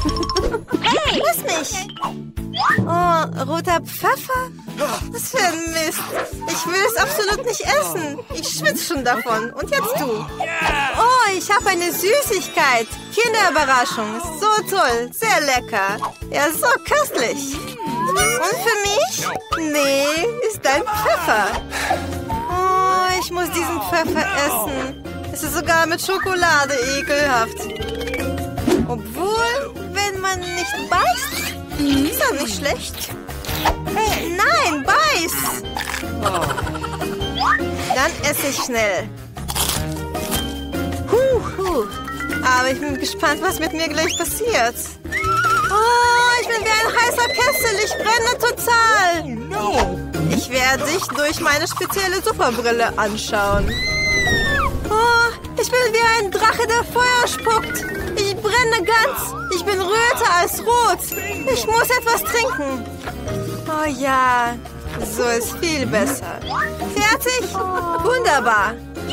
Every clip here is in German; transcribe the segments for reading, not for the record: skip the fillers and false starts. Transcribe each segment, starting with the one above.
Lass mich. Oh, roter Pfeffer? Was für ein Mist. Ich will es absolut nicht essen. Ich schwitze schon davon. Und jetzt du. Oh, ich habe eine Süßigkeit. Kinderüberraschung. So toll. Sehr lecker. Ja, so köstlich. Und für mich? Nee, ist ein Pfeffer. Oh, ich muss diesen Pfeffer essen. Es ist sogar mit Schokolade ekelhaft. Obwohl, wenn man nicht beißt, ist das nicht schlecht. Nein, beiß! Dann esse ich schnell. Aber ich bin gespannt, was mit mir gleich passiert. Oh, ich bin wie ein heißer Kessel. Ich brenne total. Ich werde dich durch meine spezielle Superbrille anschauen. Oh, ich bin wie ein Drache, der Feuer spuckt. Ich brenne ganz. Ich bin röter als rot. Ich muss etwas trinken. Oh ja, so ist viel besser. Fertig? Wunderbar.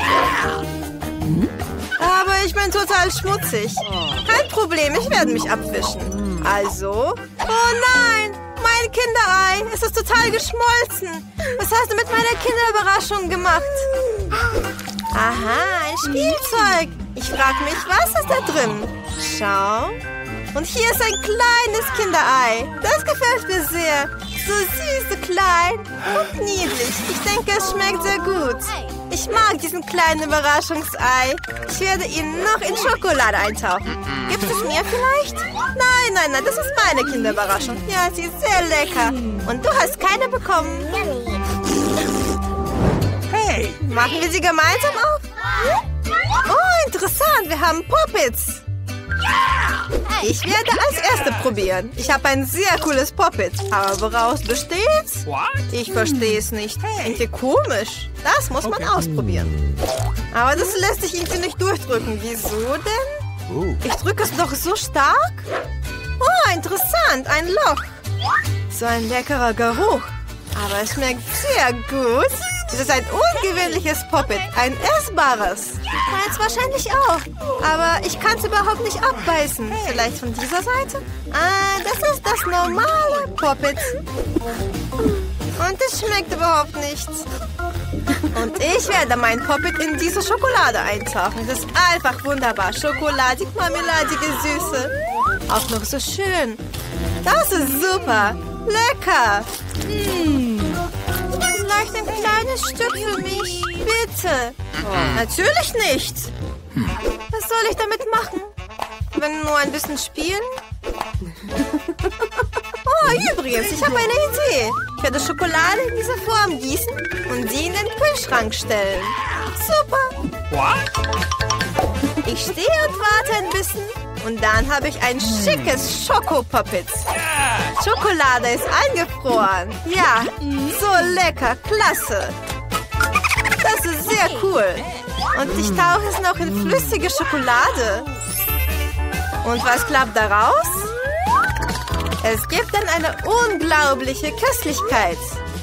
Aber ich bin total schmutzig. Kein Problem, ich werde mich abwischen. Also... Oh nein, mein Kinderei. Es ist total geschmolzen. Was hast du mit meiner Kinderüberraschung gemacht? Aha, ein Spielzeug. Ich frage mich, was ist da drin? Schau. Und hier ist ein kleines Kinderei. Das gefällt mir sehr. So süß, so klein und niedlich. Ich denke, es schmeckt sehr gut. Ich mag diesen kleinen Überraschungsei. Ich werde ihn noch in Schokolade eintauchen. Gibt es mir vielleicht? Nein, das ist meine Kinderüberraschung. Ja, sie ist sehr lecker. Und du hast keine bekommen. Hey, machen wir sie gemeinsam auf? Oh, interessant. Wir haben Poppets. Ich werde als Erste probieren. Ich habe ein sehr cooles Poppet. Aber woraus besteht's? Ich verstehe es nicht. Irgendwie komisch. Das muss man ausprobieren. Aber das lässt sich irgendwie nicht durchdrücken. Wieso denn? Ich drücke es doch so stark. Oh, interessant. Ein Loch. So ein leckerer Geruch. Aber es schmeckt sehr gut. Es ist ein ungewöhnliches Poppet. Ein essbares. Meins wahrscheinlich auch. Aber ich kann es überhaupt nicht abbeißen. Vielleicht von dieser Seite? Ah, das ist das normale Poppet. Und es schmeckt überhaupt nichts. Und ich werde mein Poppet in diese Schokolade eintauchen. Das ist einfach wunderbar. Schokoladig, marmeladige Süße. Auch noch so schön. Das ist super. Lecker. Vielleicht ein kleines Stück für mich. Bitte. Natürlich nicht. Was soll ich damit machen? Wenn nur ein bisschen spielen? Oh, übrigens, ich habe eine Idee. Ich werde Schokolade in diese Form gießen und sie in den Kühlschrank stellen. Super. Ich stehe und warte ein bisschen. Und dann habe ich ein schickes Schokopoppet. Schokolade ist eingefroren. Ja, so lecker, klasse. Das ist sehr cool. Und ich tauche es noch in flüssige Schokolade. Und was klappt daraus? Es gibt dann eine unglaubliche Köstlichkeit.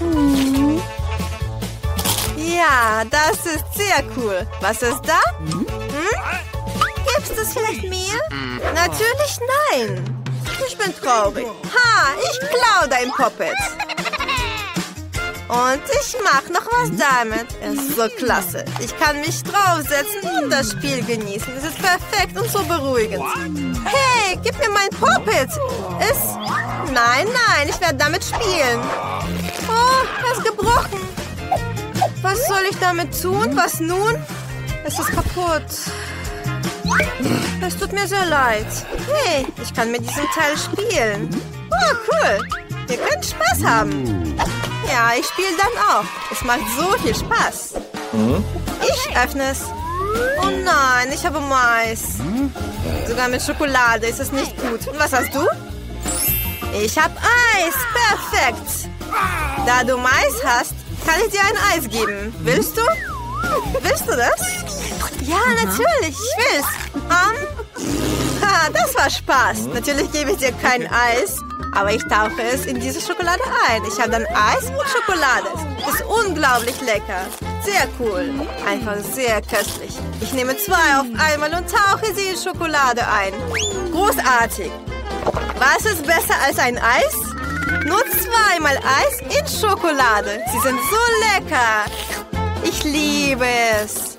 Ja, das ist sehr cool. Was ist da? Gibst es vielleicht mir? Natürlich nein. Ich bin traurig. Ha, ich klaue dein Poppet. Und ich mache noch was damit. Es ist so klasse. Ich kann mich draufsetzen und das Spiel genießen. Es ist perfekt und so beruhigend. Hey, gib mir mein Poppet. Nein, ich werde damit spielen. Oh, er ist gebrochen. Was soll ich damit tun? Was nun? Es ist kaputt. Es tut mir sehr leid. Hey, ich kann mit diesem Teil spielen. Oh, cool. Ihr könnt Spaß haben. Ja, ich spiele dann auch. Es macht so viel Spaß. Ich öffne es. Oh nein, ich habe Mais. Sogar mit Schokolade ist es nicht gut. Und was hast du? Ich habe Eis. Perfekt. Da du Mais hast, kann ich dir ein Eis geben. Willst du? Willst du das? Ja, natürlich. Ich will's. Das war Spaß. Natürlich gebe ich dir kein Eis. Aber ich tauche es in diese Schokolade ein. Ich habe dann Eis mit Schokolade. Das ist unglaublich lecker. Sehr cool. Einfach sehr köstlich. Ich nehme 2 auf einmal und tauche sie in Schokolade ein. Großartig. Was ist besser als ein Eis? Nur zweimal Eis in Schokolade. Sie sind so lecker. Ich liebe es.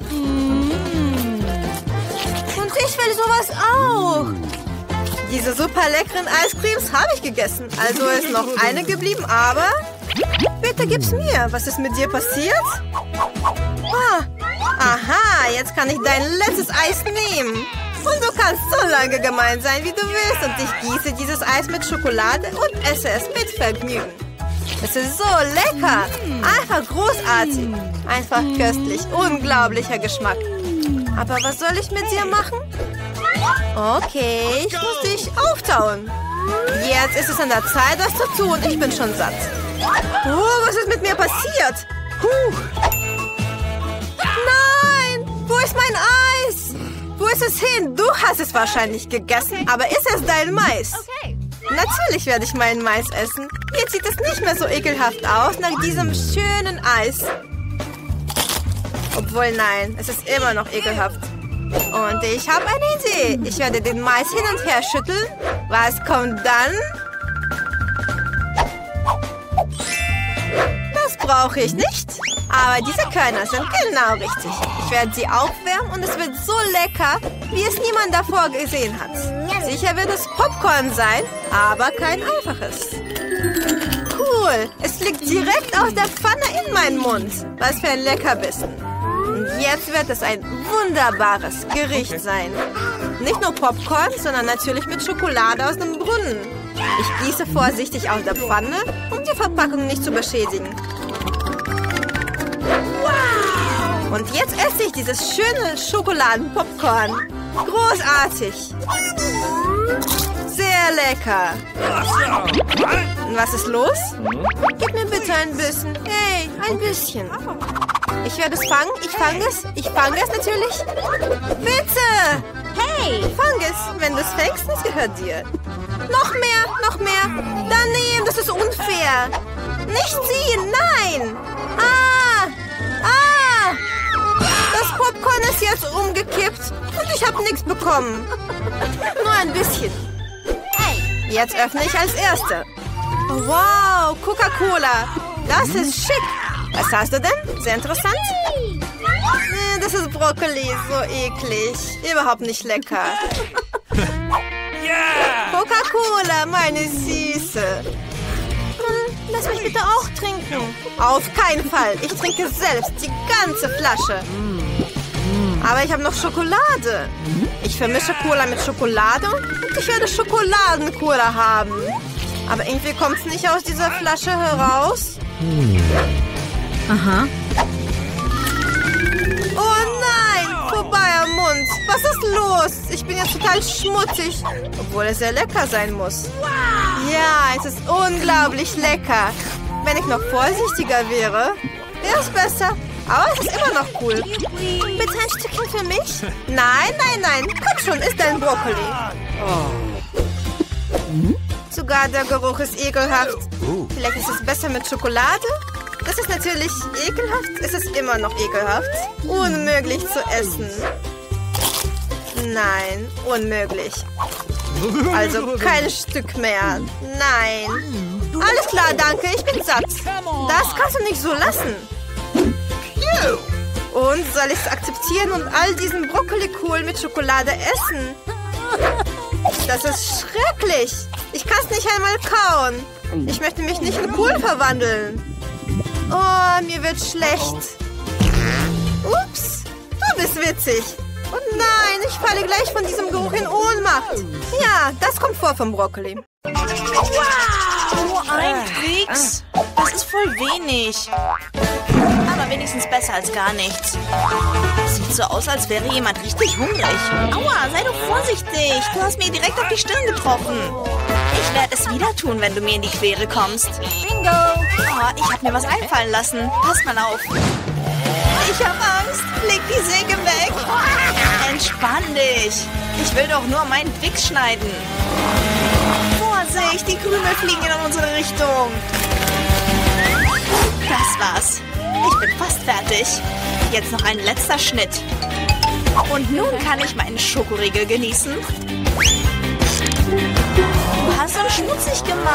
Und ich will sowas auch. Diese super leckeren Eiscremes habe ich gegessen. Also ist noch eine geblieben, aber... Bitte gib's mir. Was ist mit dir passiert? Ah, aha, jetzt kann ich dein letztes Eis nehmen. Und du kannst so lange gemein sein, wie du willst. Und ich gieße dieses Eis mit Schokolade und esse es mit Vergnügen. Es ist so lecker. Einfach großartig. Einfach köstlich. Unglaublicher Geschmack. Aber was soll ich mit dir machen? Okay, ich muss dich auftauen. Jetzt ist es an der Zeit, was zu tun. Ich bin schon satt. Oh, was ist mit mir passiert? Nein! Wo ist mein Eis? Wo ist es hin? Du hast es wahrscheinlich gegessen, aber ist es dein Mais? Okay. Natürlich werde ich meinen Mais essen. Jetzt sieht es nicht mehr so ekelhaft aus nach diesem schönen Eis. Obwohl, nein, es ist immer noch ekelhaft. Und ich habe eine Idee. Ich werde den Mais hin und her schütteln. Was kommt dann? Das brauche ich nicht. Aber diese Körner sind genau richtig. Ich werde sie aufwärmen und es wird so lecker, wie es niemand davor gesehen hat. Sicher wird es Popcorn sein, aber kein einfaches. Cool, es liegt direkt aus der Pfanne in meinen Mund. Was für ein Leckerbissen. Und jetzt wird es ein wunderbares Gericht sein. Nicht nur Popcorn, sondern natürlich mit Schokolade aus dem Brunnen. Ich gieße vorsichtig aus der Pfanne, um die Verpackung nicht zu beschädigen. Wow! Und jetzt esse ich dieses schöne Schokoladenpopcorn. Großartig. Sehr lecker. Und was ist los? Gib mir bitte ein bisschen. Hey, ein bisschen. Ich werde es fangen. Ich fange es. Ich fange es natürlich. Bitte. Hey, fang es. Wenn du es fängst, das gehört dir. Noch mehr, noch mehr. Daneben, das ist unfair. Nicht ziehen, nein. Ah, ah. Das Popcorn ist jetzt umgekippt und ich habe nichts bekommen. Nur ein bisschen. Jetzt öffne ich als Erste. Oh, wow, Coca-Cola. Das ist schick. Was hast du denn? Sehr interessant. Das ist Brokkoli, so eklig. Überhaupt nicht lecker. Coca-Cola, meine Süße. Lass mich bitte auch trinken. Auf keinen Fall. Ich trinke selbst die ganze Flasche. Aber ich habe noch Schokolade. Ich vermische Cola mit Schokolade und ich werde Schokoladencola haben. Aber irgendwie kommt es nicht aus dieser Flasche heraus. Aha. Oh nein, vorbei am Mund. Was ist los? Ich bin jetzt total schmutzig, obwohl es sehr lecker sein muss. Ja, es ist unglaublich lecker. Wenn ich noch vorsichtiger wäre, wäre es besser. Aber es ist immer noch cool. Bitte ein Stückchen für mich? Nein, nein, nein. Komm schon, isst dein Brokkoli. Sogar der Geruch ist ekelhaft. Vielleicht ist es besser mit Schokolade? Das ist natürlich ekelhaft. Es ist immer noch ekelhaft. Unmöglich zu essen. Nein, unmöglich. Also kein Stück mehr. Nein. Alles klar, danke. Ich bin satt. Das kannst du nicht so lassen. Und soll ich es akzeptieren und all diesen Brokkoli-Kohl mit Schokolade essen? Das ist schrecklich. Ich kann es nicht einmal kauen. Ich möchte mich nicht in Kohl verwandeln. Oh, mir wird schlecht. Ups, du bist witzig. Und nein, ich falle gleich von diesem Geruch in Ohnmacht. Ja, das kommt vor vom Brokkoli. Wow, nur ein Keks? Das ist voll wenig. Aber wenigstens besser als gar nichts. Sieht so aus, als wäre jemand richtig hungrig. Aua, sei doch vorsichtig. Du hast mir direkt auf die Stirn getroffen. Ich werde es wieder tun, wenn du mir in die Quere kommst. Bingo! Oh, ich habe mir was einfallen lassen. Pass mal auf. Ich habe Angst. Leg die Säge weg. Entspann dich. Ich will doch nur meinen Twix schneiden. Vorsicht, die Krümel fliegen in unsere Richtung. Das war's. Ich bin fast fertig. Jetzt noch ein letzter Schnitt. Und nun kann ich meinen Schokoriegel genießen.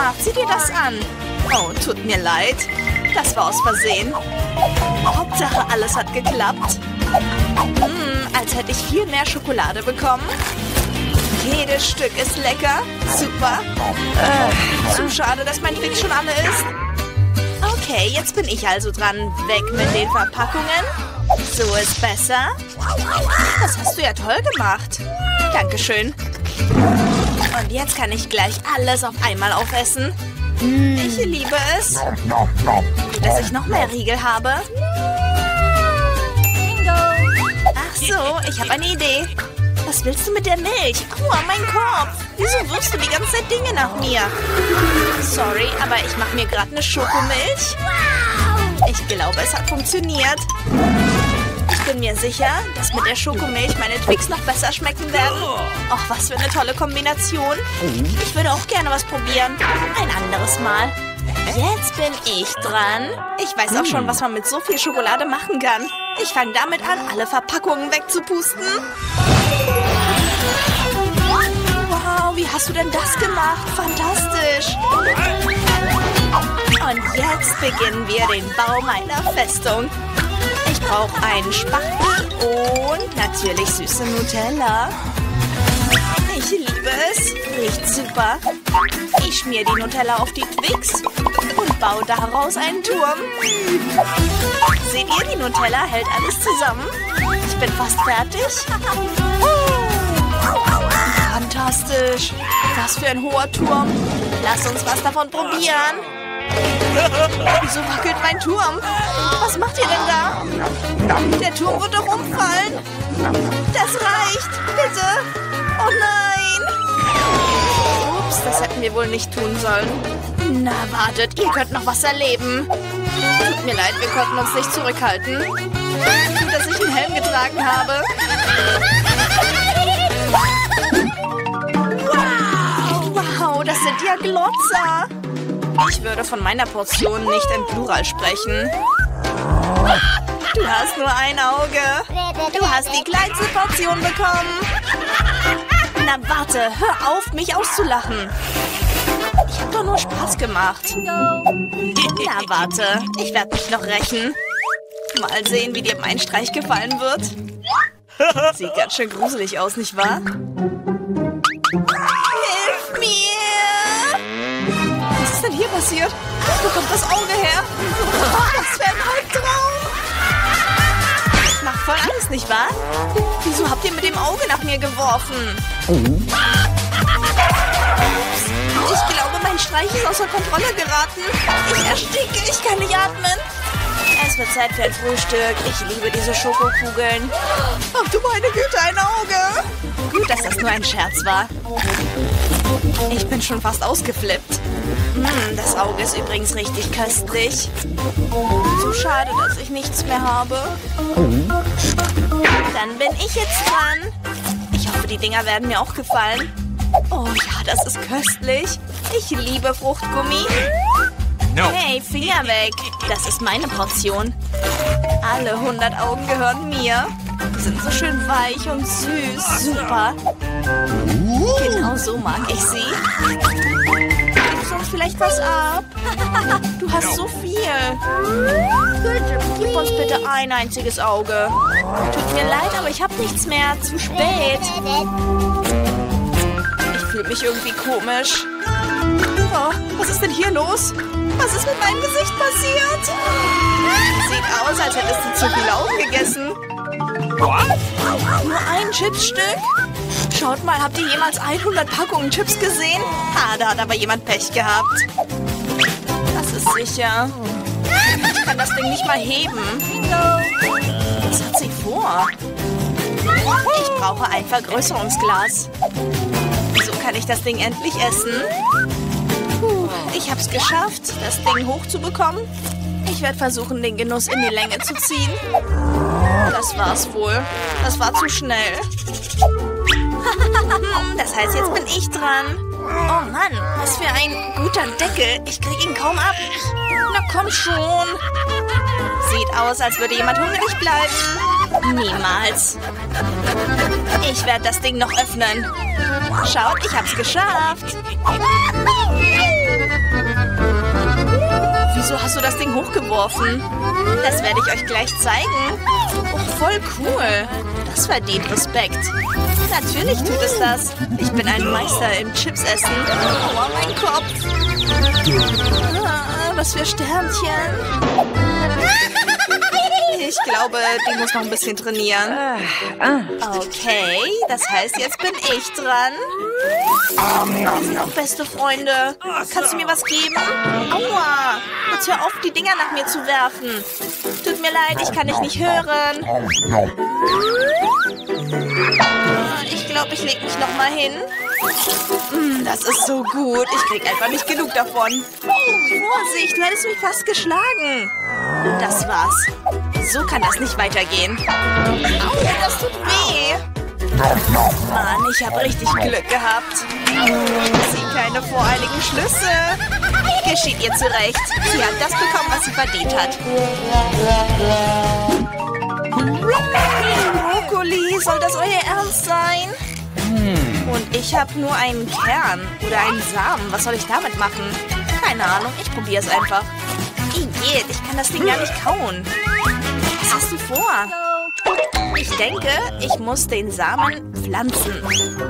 gemacht. Sieh dir das an. Oh, tut mir leid. Das war aus Versehen. Hauptsache, alles hat geklappt. Als hätte ich viel mehr Schokolade bekommen. Jedes Stück ist lecker. Super. Zu schade, dass mein Trick schon alle ist. Okay, jetzt bin ich also dran. Weg mit den Verpackungen. So ist besser. Das hast du ja toll gemacht. Dankeschön. Und jetzt kann ich gleich alles auf einmal aufessen. Ich liebe es. Dass ich noch mehr Riegel habe. Ach so, ich habe eine Idee. Was willst du mit der Milch? Aua, mein Kopf. Wieso wirfst du die ganze Zeit Dinge nach mir? Sorry, aber ich mache mir gerade eine Schokomilch. Ich glaube, es hat funktioniert. Ich bin mir sicher, dass mit der Schokomilch meine Twix noch besser schmecken werden. Och, was für eine tolle Kombination. Ich würde auch gerne was probieren. Ein anderes Mal. Jetzt bin ich dran. Ich weiß auch schon, was man mit so viel Schokolade machen kann. Ich fange damit an, alle Verpackungen wegzupusten. Wow, wie hast du denn das gemacht? Fantastisch. Und jetzt beginnen wir den Bau meiner Festung. Ich brauche einen Spachtel und natürlich süße Nutella. Ich liebe es. Riecht super. Ich schmier die Nutella auf die Twix und baue daraus einen Turm. Seht ihr, die Nutella hält alles zusammen. Ich bin fast fertig. Fantastisch. Was für ein hoher Turm. Lass uns was davon probieren. Wieso wackelt mein Turm? Was macht ihr denn da? Der Turm wird doch umfallen. Das reicht. Bitte. Oh nein. Ups, das hätten wir wohl nicht tun sollen. Na, wartet. Ihr könnt noch was erleben. Tut mir leid, wir konnten uns nicht zurückhalten. Gut, dass ich einen Helm getragen habe. Wow, das sind ja Glotzer. Ich würde von meiner Portion nicht im Plural sprechen. Du hast nur ein Auge. Du hast die kleinste Portion bekommen. Na warte, hör auf, mich auszulachen. Ich habe doch nur Spaß gemacht. Na warte, ich werde mich noch rächen. Mal sehen, wie dir mein Streich gefallen wird. Sieht ganz schön gruselig aus, nicht wahr? Hilf mir! Was ist denn hier passiert? Wo kommt das Auge her? Das wäre ein Albtraum. Das macht voll Angst, nicht wahr? Wieso habt ihr mit dem Auge nach mir geworfen? Ich glaube, mein Streich ist außer Kontrolle geraten. Ich ersticke, ich kann nicht atmen. Es wird Zeit für ein Frühstück. Ich liebe diese Schokokugeln. Ach du meine Güte, ein Auge. Gut, dass das nur ein Scherz war. Ich bin schon fast ausgeflippt. Das Auge ist übrigens richtig köstlich. So schade, dass ich nichts mehr habe. Dann bin ich jetzt dran. Ich hoffe, die Dinger werden mir auch gefallen. Oh ja, das ist köstlich. Ich liebe Fruchtgummi. Hey, Finger weg. Das ist meine Portion. Alle 100 Augen gehören mir. Die sind so schön weich und süß. Super. Genau so mag ich sie. Gibst uns vielleicht was ab? Du hast so viel. Gib uns bitte ein einziges Auge. Tut mir leid, aber ich habe nichts mehr. Zu spät. Ich fühle mich irgendwie komisch. Oh, was ist denn hier los? Was ist mit meinem Gesicht passiert? Sieht aus, als hättest du zu viele Augen gegessen. Nur ein Chipsstück? Schaut mal, habt ihr jemals 100 Packungen Chips gesehen? Da hat aber jemand Pech gehabt. Das ist sicher. Ich kann das Ding nicht mal heben. Was hat sie vor? Ich brauche ein Vergrößerungsglas. So kann ich das Ding endlich essen. Ich habe es geschafft, das Ding hochzubekommen. Ich werde versuchen, den Genuss in die Länge zu ziehen. Das war's wohl. Das war zu schnell. Das heißt, jetzt bin ich dran. Oh Mann, was für ein guter Deckel. Ich krieg ihn kaum ab. Na komm schon. Sieht aus, als würde jemand hungrig bleiben. Niemals. Ich werde das Ding noch öffnen. Schaut, ich hab's geschafft. hast du das Ding hochgeworfen? Das werde ich euch gleich zeigen. Oh, voll cool. Das verdient Respekt. Natürlich tut es das. Ich bin ein Meister im Chips essen. Aua, mein Kopf. Ah, was für Sternchen. Ich glaube, die muss noch ein bisschen trainieren. Okay, das heißt, jetzt bin ich dran. Beste Freunde, kannst du mir was geben? Aua, jetzt hör auf, die Dinger nach mir zu werfen. Tut mir leid, ich kann dich nicht hören. Ich glaube, ich lege mich noch mal hin. Das ist so gut. Ich krieg einfach nicht genug davon. Vorsicht, du hättest mich fast geschlagen. Das war's. So kann das nicht weitergehen. Au, das tut weh. Mann, ich habe richtig Glück gehabt. Zieh keine voreiligen Schlüsse. Geschieht ihr zurecht. Sie hat das bekommen, was sie verdient hat. Brokkoli, soll das euer Ernst sein? Und ich habe nur einen Kern oder einen Samen. Was soll ich damit machen? Keine Ahnung, ich probiere es einfach. Igitt, ich kann das Ding gar nicht kauen. Was hast du vor? Ich denke, ich muss den Samen pflanzen.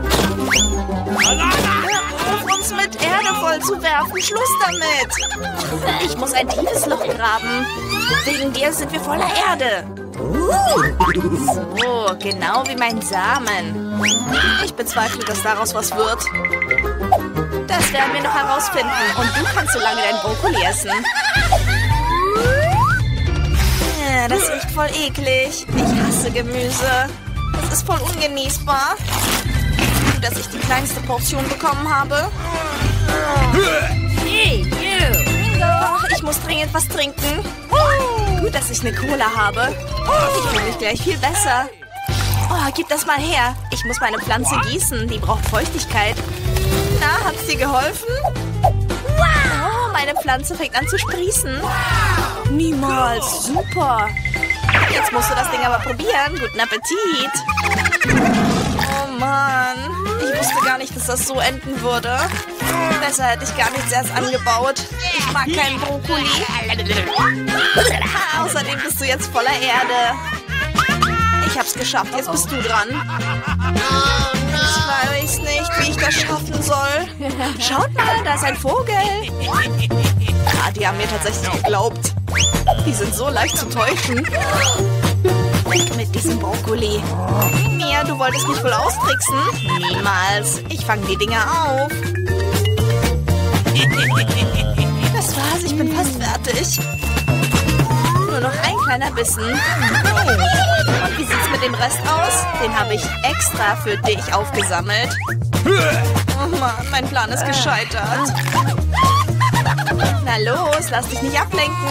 Hör auf, uns mit Erde voll zu werfen. Schluss damit. Ich muss ein tiefes Loch graben. Wegen dir sind wir voller Erde. So, genau wie mein Samen. Ich bezweifle, dass daraus was wird. Das werden wir noch herausfinden. Und du kannst so lange dein Brokkoli essen. Das riecht voll eklig. Ich hasse Gemüse. Das ist voll ungenießbar. Gut, dass ich die kleinste Portion bekommen habe. Ich muss dringend was trinken. Gut, dass ich eine Cola habe. Ich fühle mich gleich viel besser. Oh, gib das mal her. Ich muss meine Pflanze gießen. Die braucht Feuchtigkeit. Na, hat's dir geholfen? Oh, meine Pflanze fängt an zu sprießen. Niemals. Super. Jetzt musst du das Ding aber probieren. Guten Appetit. Oh Mann. Ich wusste gar nicht, dass das so enden würde. Besser hätte ich gar nichts erst angebaut. Ich mag keinen Brokkoli. Außerdem bist du jetzt voller Erde. Ich hab's geschafft. Jetzt bist du dran. Ich weiß nicht, wie ich das schaffen soll. Schaut mal, da ist ein Vogel. Ah, die haben mir tatsächlich geglaubt. Die sind so leicht zu täuschen. Weg mit diesem Brokkoli. Mia, du wolltest mich wohl austricksen? Niemals. Ich fange die Dinger auf. Das war's, ich bin fast fertig. Nur noch ein kleiner Bissen. Und wie sieht's mit dem Rest aus? Den habe ich extra für dich aufgesammelt. Oh Mann, mein Plan ist gescheitert. Na los, lass dich nicht ablenken.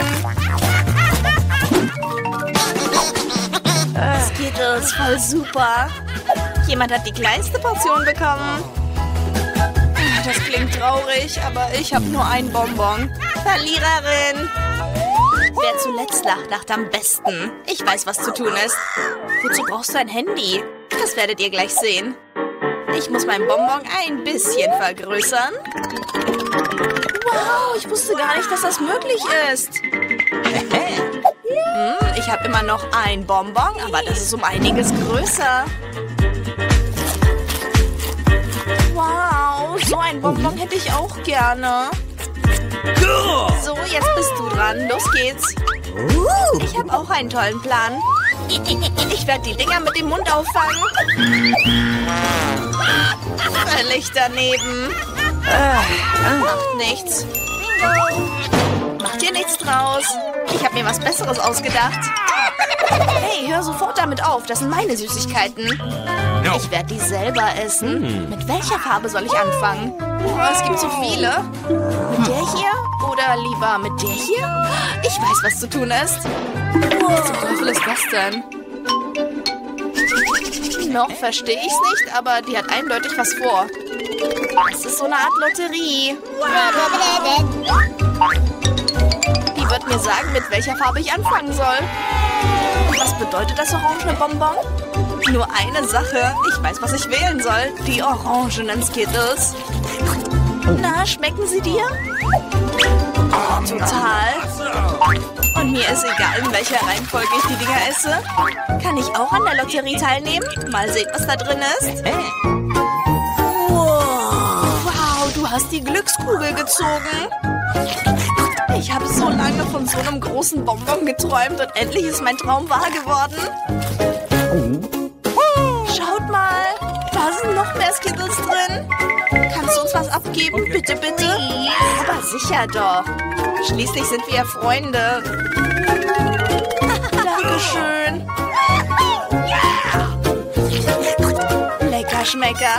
Das geht uns voll super. Jemand hat die kleinste Portion bekommen. Das klingt traurig, aber ich habe nur ein Bonbon. Verliererin. Wer zuletzt lacht, lacht am besten. Ich weiß, was zu tun ist. Wozu brauchst du ein Handy? Das werdet ihr gleich sehen. Ich muss meinen Bonbon ein bisschen vergrößern. Wow, ich wusste gar nicht, dass das möglich ist. Ich habe immer noch ein Bonbon, aber das ist um einiges größer. Wow, so ein Bonbon hätte ich auch gerne. So, jetzt bist du dran. Los geht's. Ich habe auch einen tollen Plan. Ich werde die Dinger mit dem Mund auffangen. Völlig daneben. Macht nichts. Macht dir nichts draus. Ich habe mir was Besseres ausgedacht. Hey, hör sofort damit auf. Das sind meine Süßigkeiten. Ich werde die selber essen. Mit welcher Farbe soll ich anfangen? Oh, es gibt so viele. Mit der hier? Oder lieber mit der hier? Ich weiß, was zu tun ist. Was zum Teufel ist das denn? Noch verstehe ich es nicht, aber die hat eindeutig was vor. Das ist so eine Art Lotterie. Die wird mir sagen, mit welcher Farbe ich anfangen soll. Was bedeutet das orangene Bonbon? Nur eine Sache. Ich weiß, was ich wählen soll. Die orangenen Skittles. Na, schmecken sie dir? Total. Und mir ist egal, in welcher Reihenfolge ich die Dinger esse. Kann ich auch an der Lotterie teilnehmen? Mal sehen, was da drin ist. Wow, du hast die Glückskugel gezogen. Ich habe so lange von so einem großen Bonbon geträumt und endlich ist mein Traum wahr geworden. Schaut mal, da sind noch mehr Skittles drin. Kannst du uns was abgeben? Bitte, bitte. Aber sicher doch. Schließlich sind wir ja Freunde. Dankeschön. Lecker Schmecker.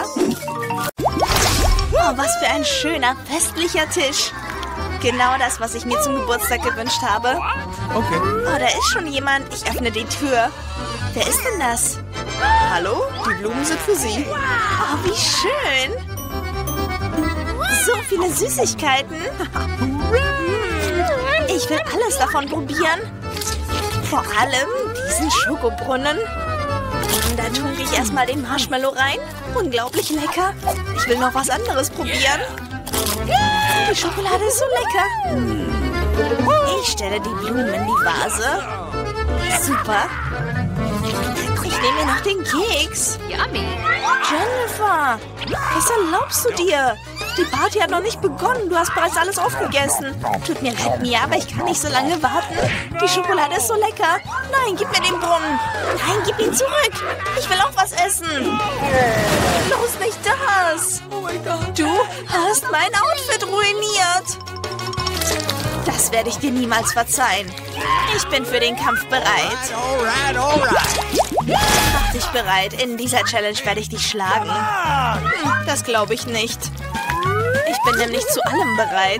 Oh, was für ein schöner, festlicher Tisch. Genau das, was ich mir zum Geburtstag gewünscht habe. Okay. Oh, da ist schon jemand. Ich öffne die Tür. Wer ist denn das? Hallo? Die Blumen sind für Sie. Oh, wie schön. So viele Süßigkeiten. Ich will alles davon probieren. Vor allem diesen Schokobrunnen. Da tunke ich erstmal den Marshmallow rein. Unglaublich lecker. Ich will noch was anderes probieren. Die Schokolade ist so lecker. Ich stelle die Blumen in die Vase. Super. Ich nehme mir noch den Keks. Jennifer, was erlaubst du dir? Die Party hat noch nicht begonnen. Du hast bereits alles aufgegessen. Tut mir leid, Mia, aber ich kann nicht so lange warten. Die Schokolade ist so lecker. Nein, gib mir den Brunnen. Nein, gib ihn zurück. Ich will auch was essen. Bloß nicht das. Oh mein Gott. Du hast mein Outfit ruiniert. Das werde ich dir niemals verzeihen. Ich bin für den Kampf bereit. Alright. Mach dich bereit. In dieser Challenge werde ich dich schlagen. Das glaube ich nicht. Ich bin nämlich zu allem bereit.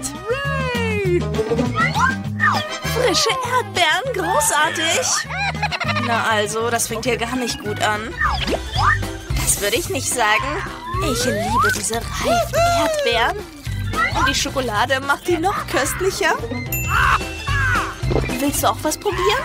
Frische Erdbeeren, großartig. Na also, das fängt hier gar nicht gut an. Das würde ich nicht sagen. Ich liebe diese reifen Erdbeeren. Und die Schokolade macht die noch köstlicher. Willst du auch was probieren?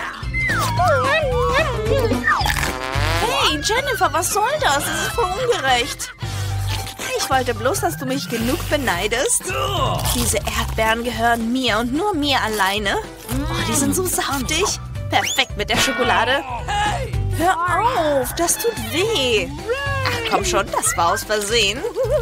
Hey, Jennifer, was soll das? Das ist voll ungerecht. Ich wollte bloß, dass du mich genug beneidest. Diese Erdbeeren gehören mir und nur mir alleine. Oh, die sind so saftig. Perfekt mit der Schokolade. Hör auf, das tut weh. Ach komm schon, das war aus Versehen.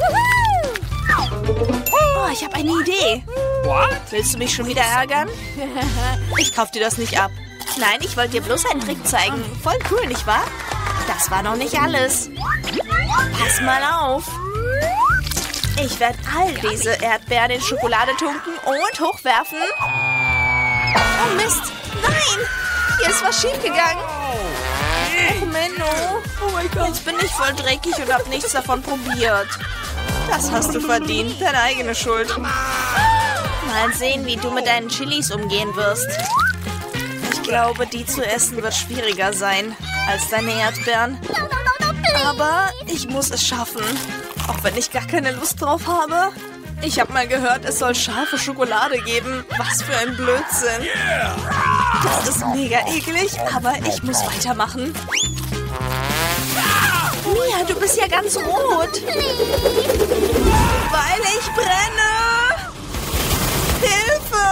Oh, ich habe eine Idee. Willst du mich schon wieder ärgern? Ich kauf dir das nicht ab. Nein, ich wollte dir bloß einen Trick zeigen. Voll cool, nicht wahr? Das war noch nicht alles. Pass mal auf. Ich werde all diese Erdbeeren in Schokolade tunken und hochwerfen. Oh Mist. Nein. Hier ist was schiefgegangen. Oh Menno. Oh mein Gott. Jetzt bin ich voll dreckig und habe nichts davon probiert. Das hast du verdient. Deine eigene Schuld. Mal sehen, wie du mit deinen Chilis umgehen wirst. Ich glaube, die zu essen wird schwieriger sein als deine Erdbeeren. Aber ich muss es schaffen. Auch wenn ich gar keine Lust drauf habe. Ich habe mal gehört, es soll scharfe Schokolade geben. Was für ein Blödsinn. Das ist mega eklig, aber ich muss weitermachen. Mia, du bist ja ganz rot. Weil ich brenne. Hilfe!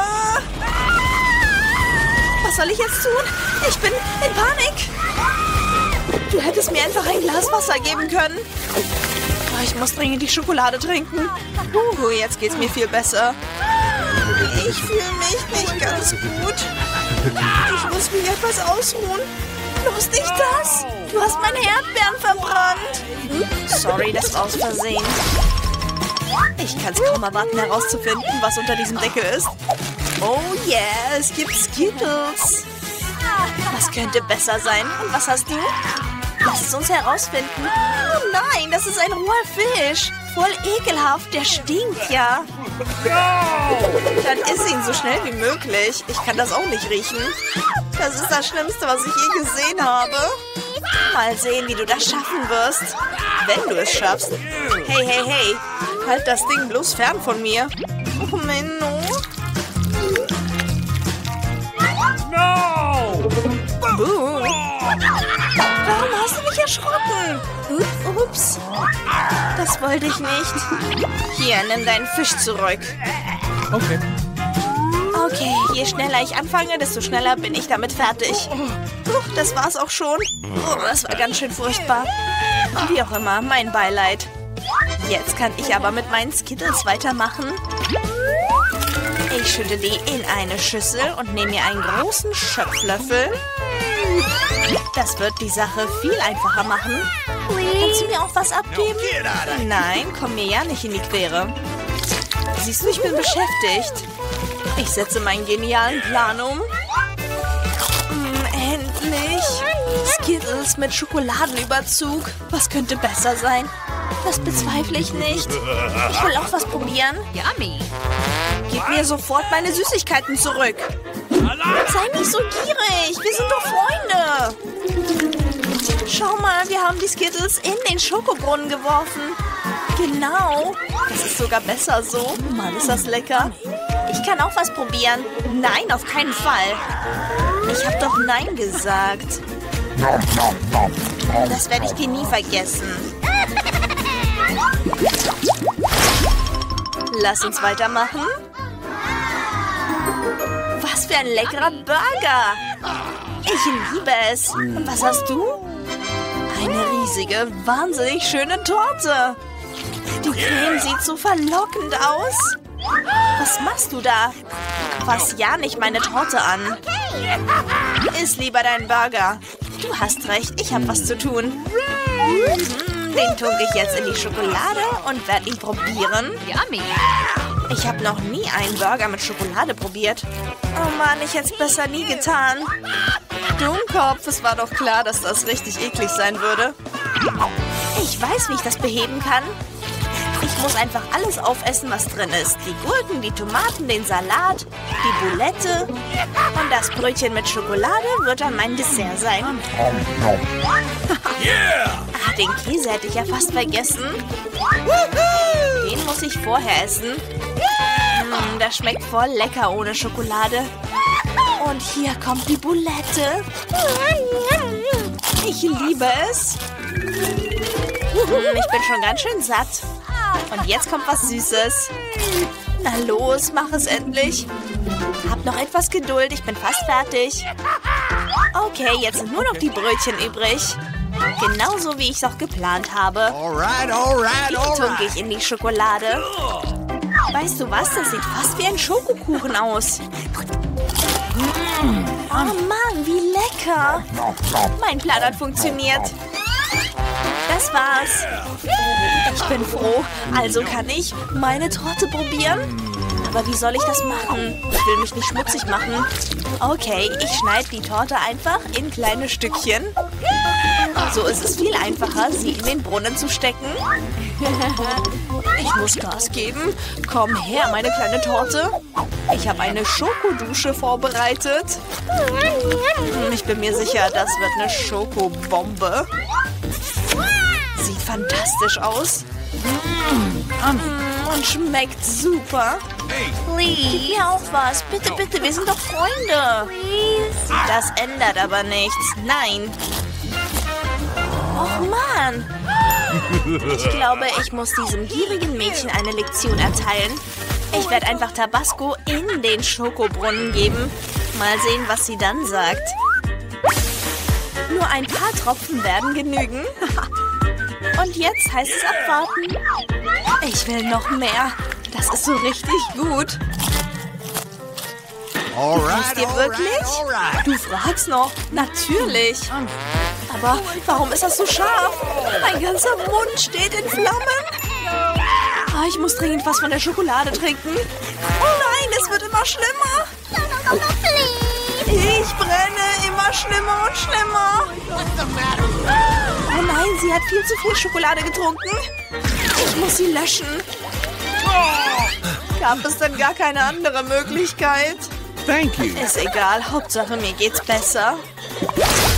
Was soll ich jetzt tun? Ich bin in Panik. Du hättest mir einfach ein Glas Wasser geben können. Oh, ich muss dringend die Schokolade trinken. Jetzt geht's mir viel besser. Ich fühle mich nicht ganz gut. Ich muss mich etwas ausruhen. Bloß nicht das. Du hast meine Erdbeeren verbrannt. Sorry, das war aus Versehen. Ich kann es kaum erwarten, herauszufinden, was unter diesem Deckel ist. Oh yeah, es gibt Skittles. Was könnte besser sein? Und was hast du? Lass es uns herausfinden. Oh nein, das ist ein roher Fisch. Voll ekelhaft, der stinkt ja. Dann iss ihn so schnell wie möglich. Ich kann das auch nicht riechen. Das ist das Schlimmste, was ich je gesehen habe. Mal sehen, wie du das schaffen wirst. Wenn du es schaffst. Hey, hey, hey. Halt das Ding bloß fern von mir. Oh, Menno. Warum hast du mich erschrocken? Ups. Das wollte ich nicht. Hier, nimm deinen Fisch zurück. Okay. Okay, je schneller ich anfange, desto schneller bin ich damit fertig. Das war's auch schon. Oh, das war ganz schön furchtbar. Wie auch immer, mein Beileid. Jetzt kann ich aber mit meinen Skittles weitermachen. Ich schütte die in eine Schüssel und nehme mir einen großen Schöpflöffel. Das wird die Sache viel einfacher machen. Kannst du mir auch was abgeben? Nein, komm mir ja nicht in die Quere. Siehst du, ich bin beschäftigt. Ich setze meinen genialen Plan um. Endlich. Skittles mit Schokoladenüberzug. Was könnte besser sein? Das bezweifle ich nicht. Ich will auch was probieren. Yummy. Gib mir sofort meine Süßigkeiten zurück. Sei nicht so gierig. Wir sind doch Freunde. Schau mal, wir haben die Skittles in den Schokobrunnen geworfen. Genau. Das ist sogar besser so. Mann, ist das lecker. Ich kann auch was probieren. Nein, auf keinen Fall. Ich habe doch Nein gesagt. Das werde ich dir nie vergessen. Lass uns weitermachen. Was für ein leckerer Burger. Ich liebe es. Und was hast du? Eine riesige, wahnsinnig schöne Torte. Die Creme sieht so verlockend aus. Was machst du da? Fass ja nicht meine Torte an. Iss lieber deinen Burger. Du hast recht, ich habe was zu tun. Den tunke ich jetzt in die Schokolade und werde ihn probieren. Yummy. Ich habe noch nie einen Burger mit Schokolade probiert. Oh Mann, ich hätte es besser nie getan. Dummkopf, es war doch klar, dass das richtig eklig sein würde. Ich weiß, wie ich das beheben kann. Ich muss einfach alles aufessen, was drin ist. Die Gurken, die Tomaten, den Salat, die Boulette. Und das Brötchen mit Schokolade wird dann mein Dessert sein. Ach, den Käse hätte ich ja fast vergessen. Den muss ich vorher essen. Das schmeckt voll lecker ohne Schokolade. Und hier kommt die Boulette. Ich liebe es. Ich bin schon ganz schön satt. Und jetzt kommt was Süßes. Na los, mach es endlich. Hab noch etwas Geduld, ich bin fast fertig. Okay, jetzt sind nur noch die Brötchen übrig. Genauso wie ich es auch geplant habe. Die tunke ich in die Schokolade. Weißt du was, das sieht fast wie ein Schokokuchen aus. Oh Mann, wie lecker. Mein Plan hat funktioniert. Das war's. Ich bin froh. Also kann ich meine Torte probieren? Aber wie soll ich das machen? Ich will mich nicht schmutzig machen. Okay, ich schneide die Torte einfach in kleine Stückchen. So ist es viel einfacher, sie in den Brunnen zu stecken. Ich muss Gas geben. Komm her, meine kleine Torte. Ich habe eine Schokodusche vorbereitet. Ich bin mir sicher, das wird eine Schokobombe. Sieht fantastisch aus. Und schmeckt super. Gib mir auch was. Bitte, bitte, wir sind doch Freunde. Das ändert aber nichts. Nein. Och Mann. Ich glaube, ich muss diesem gierigen Mädchen eine Lektion erteilen. Ich werde einfach Tabasco in den Schokobrunnen geben. Mal sehen, was sie dann sagt. Nur ein paar Tropfen werden genügen. Und jetzt heißt es abwarten. Ich will noch mehr. Das ist so richtig gut. Ist dir wirklich? Du fragst noch. Natürlich. Aber warum ist das so scharf? Mein ganzer Mund steht in Flammen. Ich muss dringend was von der Schokolade trinken. Oh nein, es wird immer schlimmer. Ich brenne immer schlimmer und schlimmer. Oh nein, sie hat viel zu viel Schokolade getrunken. Ich muss sie löschen. Gab es denn gar keine andere Möglichkeit? Thank you. Ist egal, Hauptsache mir geht's besser.